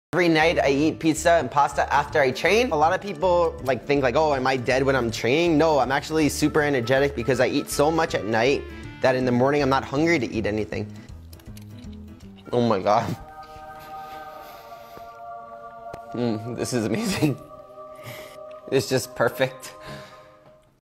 Every night I eat pizza and pasta after I train. A lot of people think oh, am I dead when I'm training? No, I'm actually super energetic because I eat so much at night that in the morning I'm not hungry to eat anything. Oh my God. This is amazing. It's just perfect.